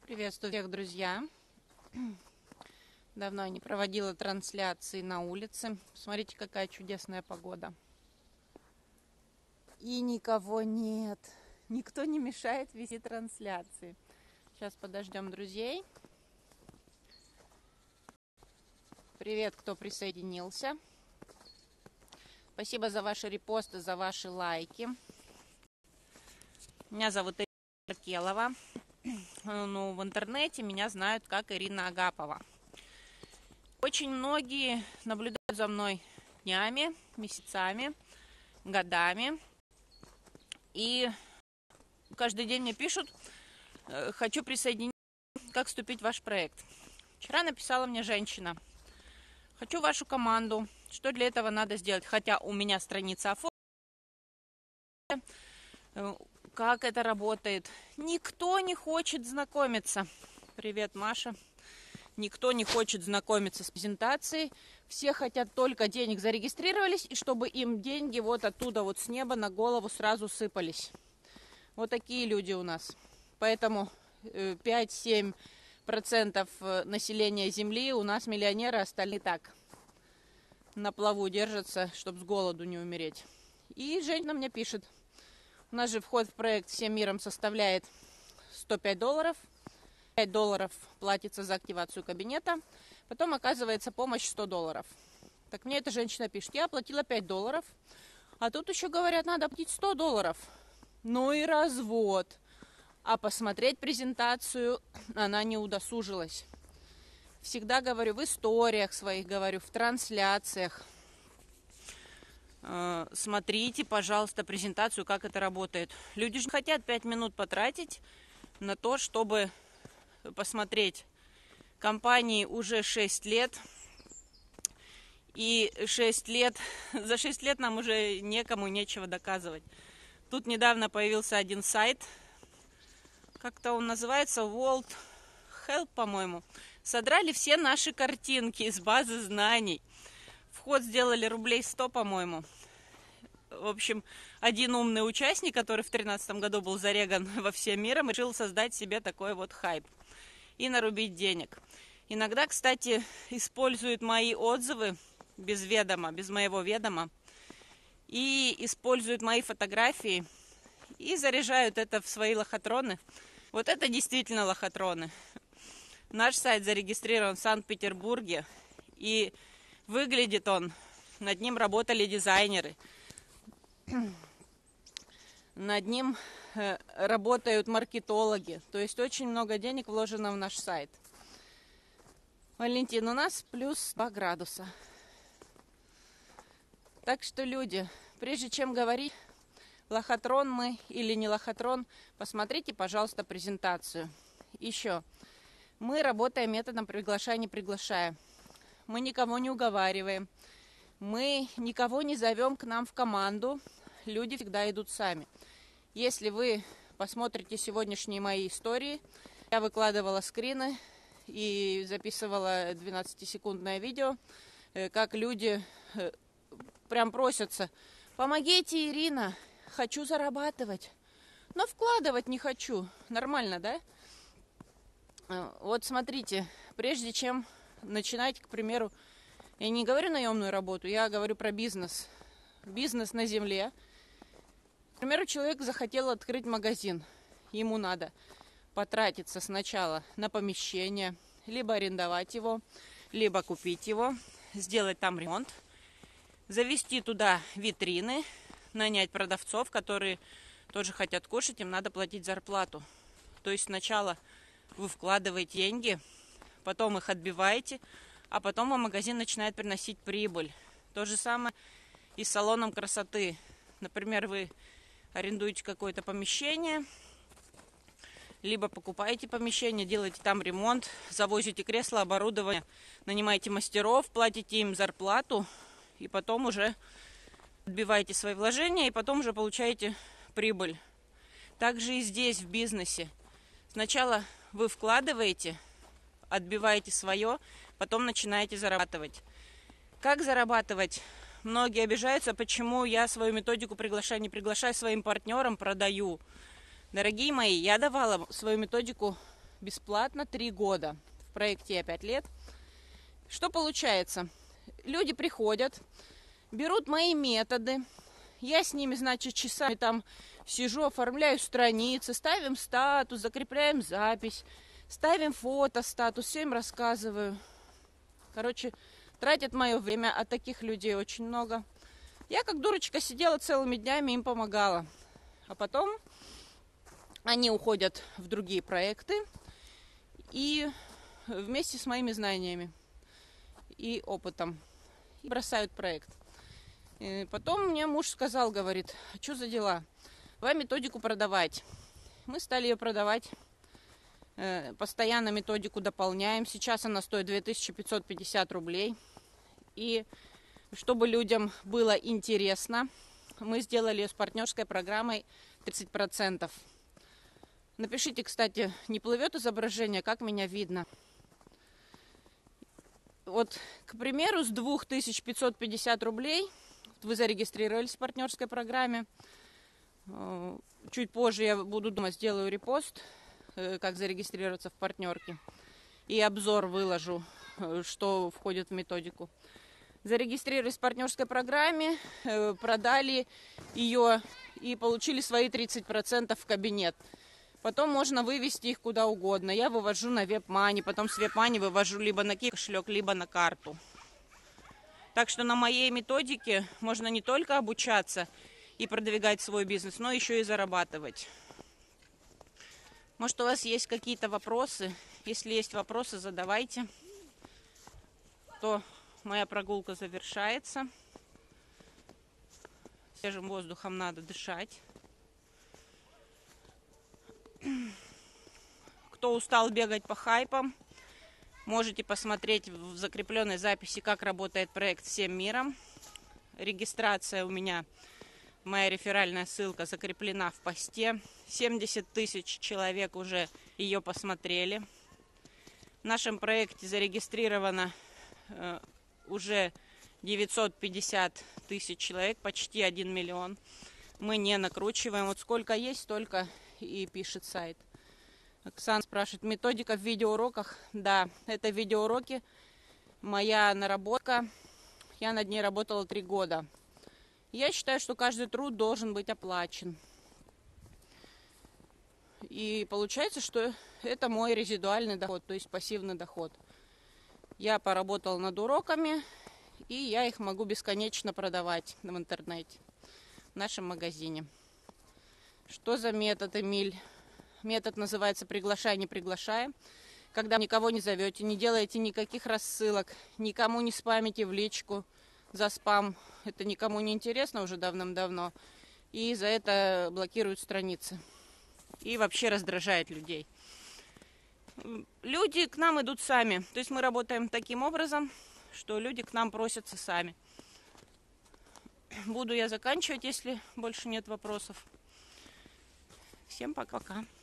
Приветствую всех, друзья. Давно я не проводила трансляции на улице. Смотрите, какая чудесная погода. И никого нет. Никто не мешает вести трансляции. Сейчас подождем друзей. Привет, кто присоединился. Спасибо за ваши репосты, за ваши лайки. Меня зовут Ирина Аркелова. Ну, в интернете меня знают как Ирина Агапова. Очень многие наблюдают за мной днями, месяцами, годами. И каждый день мне пишут: хочу присоединиться, как вступить в ваш проект. Вчера написала мне женщина: хочу вашу команду, что для этого надо сделать? Хотя у меня страница оформлена. Как это работает? Никто не хочет знакомиться. Привет, Маша. Никто не хочет знакомиться с презентацией. Все хотят только денег, зарегистрировались, и чтобы им деньги вот оттуда, вот с неба на голову сразу сыпались. Вот такие люди у нас. Поэтому 5-7% населения Земли у нас миллионеры, остальные так на плаву держатся, чтобы с голоду не умереть. И женщина мне пишет: у нас же вход в проект всем миром составляет $105. $5 платится за активацию кабинета. Потом оказывается помощь $100. Так мне эта женщина пишет: я оплатила $5, а тут еще говорят, надо платить $100. Ну и развод. А посмотреть презентацию она не удосужилась. Всегда говорю в историях своих, говорю в трансляциях: смотрите, пожалуйста, презентацию, как это работает. Люди же хотят 5 минут потратить на то, чтобы посмотреть. Компании уже 6 лет. И за 6 лет нам уже некому нечего доказывать. Тут недавно появился один сайт, как-то он называется, World Help, по-моему. Содрали все наши картинки из базы знаний. Вход сделали рублей 100, по-моему. В общем, один умный участник, который в 2013 году был зареган во всем миром, решил создать себе такой вот хайп и нарубить денег. Иногда, кстати, используют мои отзывы без ведома, без моего ведома, и используют мои фотографии и заряжают это в свои лохотроны. Вот это действительно лохотроны. Наш сайт зарегистрирован в Санкт-Петербурге, и выглядит он, над ним работали дизайнеры, над ним работают маркетологи. То есть очень много денег вложено в наш сайт. Валентин, у нас плюс 2 градуса. Так что, люди, прежде чем говорить, лохотрон мы или не лохотрон, посмотрите, пожалуйста, презентацию. Еще. Мы работаем методом приглашая, не приглашая. Мы никого не уговариваем. Мы никого не зовем к нам в команду. Люди всегда идут сами. Если вы посмотрите сегодняшние мои истории, я выкладывала скрины и записывала 12-секундное видео, как люди прям просятся: помогите, Ирина, хочу зарабатывать, но вкладывать не хочу. Нормально, да? Вот смотрите, прежде чем начинать, к примеру, я не говорю наемную работу, я говорю про бизнес. Бизнес на земле. К примеру, человек захотел открыть магазин. Ему надо потратиться сначала на помещение, либо арендовать его, либо купить его, сделать там ремонт, завести туда витрины, нанять продавцов, которые тоже хотят кушать, им надо платить зарплату. То есть сначала вы вкладываете деньги, потом их отбиваете, а потом вам магазин начинает приносить прибыль. То же самое и с салоном красоты. Например, вы арендуете какое-то помещение, либо покупаете помещение, делаете там ремонт, завозите кресла, оборудование, нанимаете мастеров, платите им зарплату, и потом уже отбиваете свои вложения, и потом уже получаете прибыль. Также и здесь, в бизнесе. Сначала вы вкладываете, отбиваете свое, потом начинаете зарабатывать. Как зарабатывать? Многие обижаются, почему я свою методику приглашаю, не приглашаю своим партнерам, продаю. Дорогие мои, я давала свою методику бесплатно 3 года. В проекте я 5 лет. Что получается? Люди приходят, берут мои методы, я с ними, значит, часами там сижу, оформляю страницы, ставим статус, закрепляем запись, ставим фото, статус, все им рассказываю. Короче, тратят мое время, а таких людей очень много. Я как дурочка сидела целыми днями, им помогала. А потом они уходят в другие проекты и вместе с моими знаниями и опытом и бросают проект. И потом мне муж сказал, говорит, а что за дела? Давай методику продавать. Мы стали ее продавать, постоянно методику дополняем. Сейчас она стоит 2550 рублей. И чтобы людям было интересно, мы сделали ее с партнерской программой 30%. Напишите, кстати, не плывет изображение, как меня видно. Вот, к примеру, с 2550 рублей вы зарегистрировались в партнерской программе. Чуть позже я буду думать, сделаю репост, как зарегистрироваться в партнерке. И обзор выложу, что входит в методику. Зарегистрировались в партнерской программе, продали ее и получили свои 30% в кабинет. Потом можно вывести их куда угодно. Я вывожу на WebMoney, потом с WebMoney вывожу либо на кошелек, либо на карту. Так что на моей методике можно не только обучаться и продвигать свой бизнес, но еще и зарабатывать. Может, у вас есть какие-то вопросы? Если есть вопросы, задавайте. То моя прогулка завершается. Свежим воздухом надо дышать. Кто устал бегать по хайпам, можете посмотреть в закрепленной записи, как работает проект «Всем миром». Регистрация у меня, моя реферальная ссылка закреплена в посте. 70 тысяч человек уже ее посмотрели. В нашем проекте зарегистрировано уже 950 тысяч человек, почти 1 миллион. Мы не накручиваем. Вот сколько есть, столько и пишет сайт. Оксана спрашивает, методика в видеоуроках? Да, это видеоуроки. Моя наработка. Я над ней работала 3 года. Я считаю, что каждый труд должен быть оплачен. И получается, что это мой резидуальный доход, то есть пассивный доход. Я поработала над уроками, и я их могу бесконечно продавать в интернете, в нашем магазине. Что за метод, Эмиль? Метод называется «приглашай, не приглашая». Когда никого не зовете, не делаете никаких рассылок, никому не спамите в личку за спам. Это никому не интересно уже давным-давно. И за это блокируют страницы. И вообще раздражает людей. Люди к нам идут сами. То есть мы работаем таким образом, что люди к нам просятся сами. Буду я заканчивать, если больше нет вопросов. Всем пока-пока.